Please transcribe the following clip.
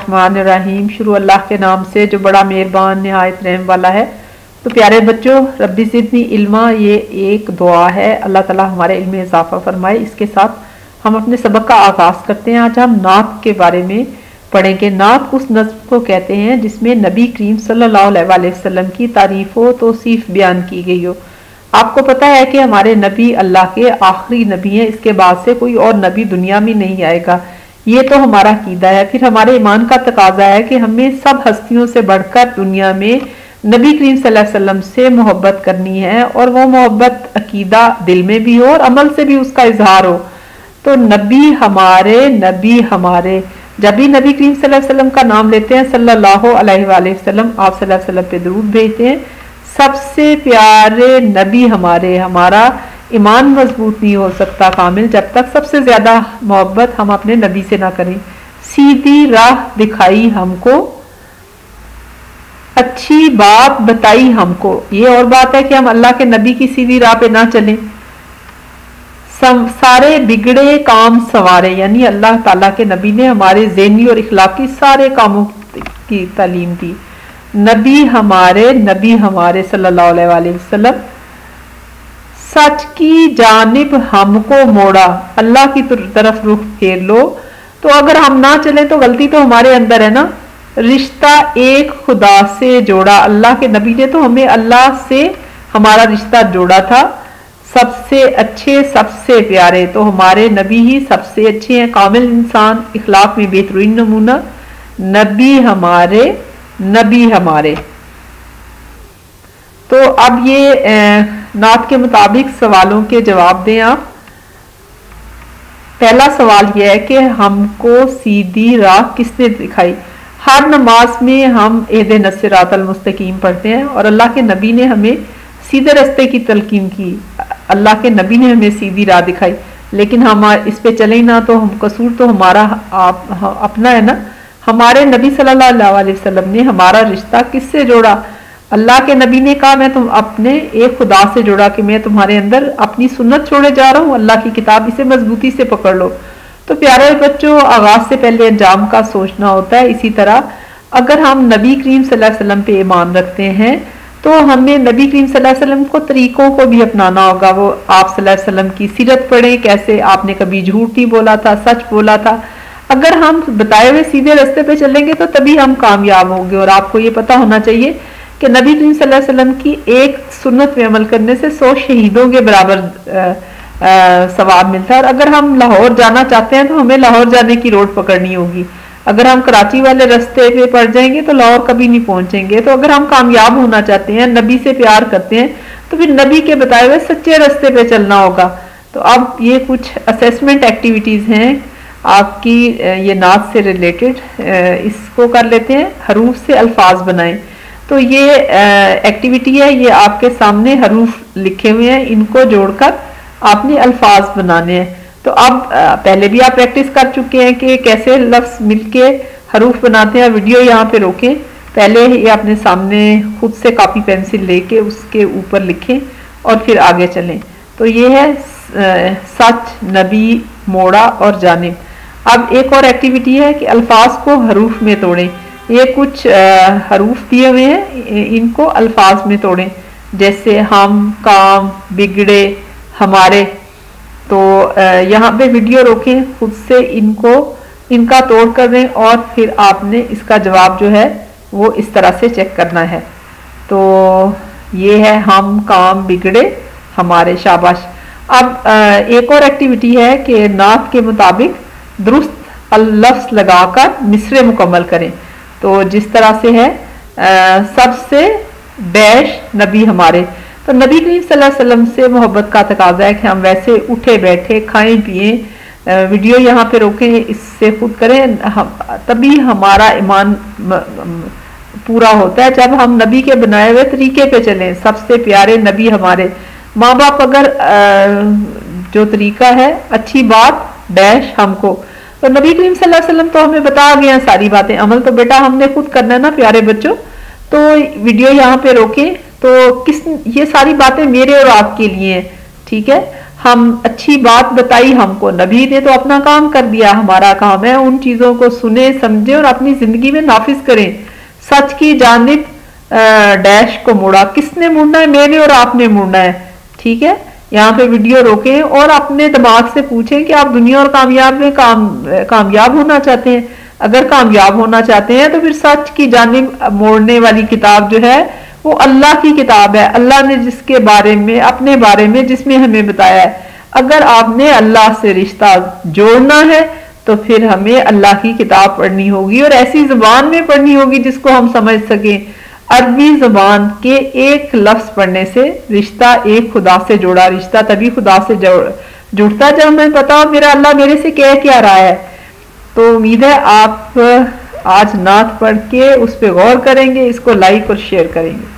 बिस्मिल्लाहिर्रहमानिर्रहीम। शुरू अल्लाह के नाम से जो बड़ा मेहरबान निहायत रहम वाला है। तो प्यारे बच्चों, रब्बी ज़िदनी इल्मा ये एक दुआ है, अल्लाह ताला हमारे इल्म में इजाफा फरमाए। इसके साथ हम अपने सबक का आगाज़ करते हैं। आज हम नात के बारे में पढ़ेंगे। नात उस नज़्म को कहते हैं जिसमें नबी करीम सल्लल्लाहु अलैहि वसल्लम की तारीफ़ व तौसीफ़ बयान की गई हो। आपको पता है कि हमारे नबी अल्लाह के आखिरी नबी हैं, इसके बाद से कोई और नबी दुनिया में नहीं आएगा। ये तो हमारा कीदा है। फिर हमारे ईमान का तकाजा है कि हमें सब हस्तियों से बढ़कर दुनिया में नबी करीम सल्लल्लाहु अलैहि वसल्लम से मोहब्बत करनी है, और वो मोहब्बत अकीदा दिल में भी हो और अमल से भी उसका इजहार हो। तो नबी हमारे जब भी नबी करीम सल्लल्लाहु अलैहि वसल्लम का नाम लेते हैं, सल्लल्लाहु अलैहि वसल्लम, आप सल्लल्लाहु अलैहि वसल्लम पे दरूद भेजते हैं। सबसे प्यारे नबी हमारा ईमान मजबूत नहीं हो सकता कामिल जब तक सबसे ज्यादा मोहब्बत हम अपने नबी से ना करें। सीधी राह दिखाई हमको, अच्छी बात बताई हमको। ये और बात है कि हम अल्लाह के नबी की सीधी राह पे ना चलें। सारे बिगड़े काम सवारे, यानी अल्लाह ताला के नबी ने हमारे ज़हनी और इखलाकी सारे कामों की तालीम दी। नबी हमारे सल्लल्लाहु अलैहि वसल्लम, सच की जानिब हमको मोड़ा, अल्लाह की तरफ रुख फेर लो। तो अगर हम ना चले तो गलती तो हमारे अंदर है ना। रिश्ता एक खुदा से जोड़ा, अल्लाह के नबी ने तो हमें अल्लाह से हमारा रिश्ता जोड़ा था। सबसे अच्छे सबसे प्यारे तो हमारे नबी ही सबसे अच्छे हैं। कामिल इंसान, इखलाक में बेहतरीन नमूना, नबी हमारे। तो अब ये नात के मुताबिक सवालों के जवाब दें आप। पहला सवाल यह है कि हमको सीधी राह किसने दिखाई। हर नमाज में हम इहदिना सिरातल मुस्तकीम पढ़ते हैं और अल्लाह के नबी ने हमें सीधे रास्ते की तलकीन की। अल्लाह के नबी ने हमें सीधी राह दिखाई, लेकिन हम इस पे चले ना तो हम कसूर तो हमारा अपना है ना। हमारे नबी सल्लल्लाहु अलैहि वसल्लम ने हमारा रिश्ता किससे जोड़ा। अल्लाह के नबी ने कहा मैं तुम अपने एक खुदा से जोड़ा कि मैं तुम्हारे अंदर अपनी सुन्नत छोड़े जा रहा हूँ, अल्लाह की किताब, इसे मजबूती से पकड़ लो। तो प्यारे बच्चों, आगाज से पहले अंजाम का सोचना होता है। इसी तरह अगर हम नबी करीम सल्लल्लाहु अलैहि वसल्लम पे ईमान रखते हैं तो हमें नबी करीम सल्लल्लाहु अलैहि वसल्लम को तरीकों को भी अपनाना होगा। वो आप सल्लल्लाहु अलैहि वसल्लम की सीरत पढ़ें, कैसे आपने कभी झूठ नहीं बोला था, सच बोला था। अगर हम बताए हुए सीधे रास्ते पे चलेंगे तो तभी हम कामयाब होंगे। और आपको ये पता होना चाहिए कि नबी करीम सल्लल्लाहु अलैहि वसल्लम की एक सुन्नत पे अमल करने से 100 शहीदों के बराबर सवाब मिलता है। और अगर हम लाहौर जाना चाहते हैं तो हमें लाहौर जाने की रोड पकड़नी होगी। अगर हम कराची वाले रास्ते पे पड़ जाएंगे तो लाहौर कभी नहीं पहुंचेंगे। तो अगर हम कामयाब होना चाहते हैं, नबी से प्यार करते हैं, तो फिर नबी के बताए हुए सच्चे रास्ते पे चलना होगा। तो अब ये कुछ असेसमेंट एक्टिविटीज हैं आपकी, ये नात से रिलेटेड, इसको कर लेते हैं। हरूफ से अल्फाज बनाएं। तो ये एक्टिविटी है, ये आपके सामने हरूफ लिखे हुए हैं, इनको जोड़कर आपने अल्फाज बनाने हैं। तो अब पहले भी आप प्रैक्टिस कर चुके हैं कि कैसे लफ्ज मिलके हरूफ बनाते हैं। वीडियो यहाँ पे रोकें, पहले ये अपने सामने खुद से कॉपी पेंसिल लेके उसके ऊपर लिखें और फिर आगे चलें। तो ये है सच, नबी, मोड़ा और जानिब। अब एक और एक्टिविटी है कि अल्फाज को हरूफ में तोड़ें। ये कुछ हरूफ दिए हुए हैं, इनको अल्फाज में तोड़ें, जैसे हम, काम, बिगड़े, हमारे। तो यहाँ पे वीडियो रोकें, खुद से इनका तोड़ कर दें और फिर आपने इसका जवाब जो है वो इस तरह से चेक करना है। तो ये है हम, काम, बिगड़े, हमारे। शाबाश। अब एक और एक्टिविटी है कि नात के मुताबिक दुरुस्त लफ्ज लगाकर मिसरे मुकम्मल करें। तो जिस तरह से है सबसे डैश नबी हमारे। तो नबी करीम सल्लल्लाहु अलैहि वसल्लम से मोहब्बत का तकाजा है कि हम वैसे उठे बैठे, खाएं पिएं। वीडियो यहाँ पे रोकें, इससे खुद करें, तभी हमारा ईमान पूरा होता है जब हम नबी के बनाए हुए तरीके पे चलें। सबसे प्यारे नबी हमारे। माँ बाप अगर जो तरीका है, अच्छी बात डैश हमको। तो नबी करीम सल्लल्लाहु अलैहि वसल्लम तो हमें बता गए हैं सारी बातें, अमल तो बेटा हमने खुद करना है ना प्यारे बच्चों। तो वीडियो यहाँ पे रोकें। तो ये सारी बातें मेरे और आपके लिए हैं, ठीक है। ہم اچھی بات بتائی ہم کو، نبی نے تو اپنا کام کر دیا، ہمارا کام ہے ان چیزوں کو سنیں سمجھیں اور اپنی زندگی میں نافذ کریں۔ سچ کی جانب ڈیش کو موڑا، کس نے مڑنا ہے؟ میں نے اور آپ نے مڑنا ہے، ٹھیک ہے؟ یہاں پہ ویڈیو روکیں اور اپنے دماغ سے پوچھیں کہ آپ دنیا اور کامیاب میں کامیاب ہونا چاہتے ہیں؟ اگر کامیاب ہونا چاہتے ہیں تو پھر سچ کی جانب موڑنے والی کتاب جو ہے وہ اللہ کی کتاب ہے، اللہ نے جس کے بارے میں اپنے بارے میں جس میں ہمیں بتایا ہے۔ اگر آپ نے اللہ سے رشتہ جوڑنا ہے تو پھر ہمیں اللہ کی کتاب پڑھنی ہوگی اور ایسی زبان میں پڑھنی ہوگی جس کو ہم سمجھ سکیں۔ عربی زبان کے ایک لفظ پڑھنے سے رشتہ ایک خدا سے جوڑا، رشتہ تبھی خدا سے جڑتا جب ہمیں پتا ہو میرا اللہ میرے سے کہہ کیا رہا ہے۔ تو امید ہے آپ آج نعت پڑھ کے اس پہ غور کریں گے، اس کو لائک اور شیئر کریں گے۔